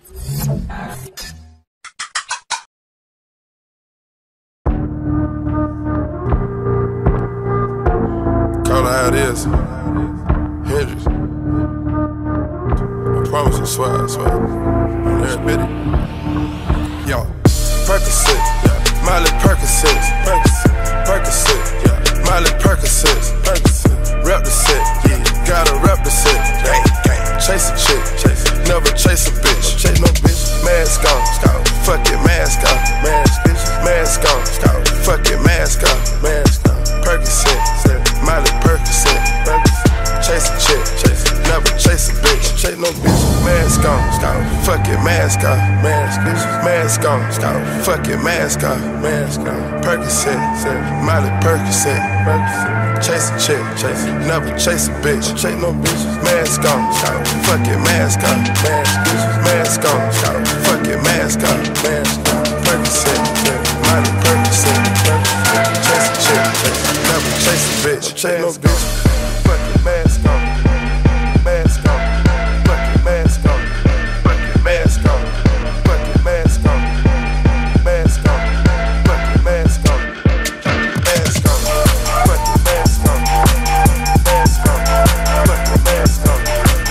Call it how it is. Hendrix. I promise I swear, I swear. Every bitty. Yo, Percocet, yeah. Miley Percocet, Percocet, yeah. Miley Percocet, rep the set, yeah. Gotta rep the set, gang. Chase a chick, never chase a bitch. Chase no bitch. Mask on, fuck it, mask on, mask on, fuck it, mask on, Percocet, Miley Percocet, chase a chick, never chase a bitch. Chase no bitch. Mask on, fuck it, mask on, mask on, fuck it, mask on, Percocet, Miley Percocet, chase a chick, never chase a bitch. Chase no bitch. Mask on, fuck it, mask on, mask on, fuck it, mask on, Percocet, Miley Percocet, chase a chick, never chase a bitch. Chase no bitch. Fuck it, mask on, mask on, fuck it, mask on, fuck it, mask on, fuck it, mask on, mask on, fuck it, mask on, mask on, fuck it, mask on, mask on, fuck it, mask on,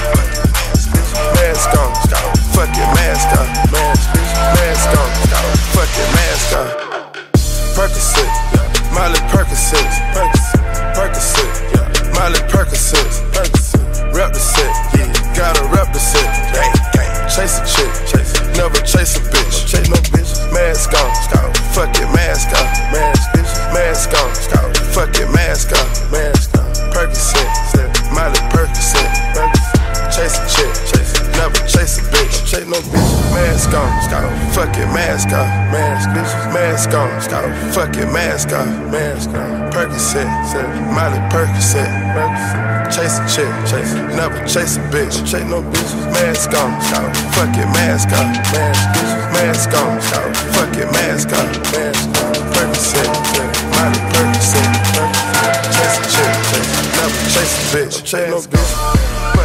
mask on, fuck it, mask on, mask on, fuck it, mask on. Percocet, Miley Percocet, Percocet, Miley Percocet, rep the set, yeah. Gotta rep the set, gang. Chase a chick, never chase a bitch. Chase no bitch. Mask on, fuck it, mask on, mask on, fuck it, mask on, Percocet, Miley Percocet, chase a chick, never chase a bitch. Chase no bitch. Mask on, fuck it, mask on, mask on, fuck it, mask on, Percocet, Miley Percocet, chase a chick, never chase a bitch. Chase no bitch. Mask on, fuck it, mask on, mask on, fuck it, mask on, Percocet, Miley Percocet, chase a chick, never chase a bitch. Chase no bitch.